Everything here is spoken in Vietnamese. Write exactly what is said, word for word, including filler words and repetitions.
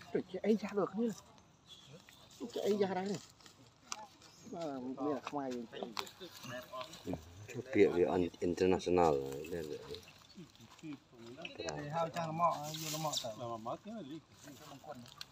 chạy ấy ra được như chạy ấy ra đấy này mà đây là không ai Kiện về international đây là hao trang nó mọ, nó mọ tờ.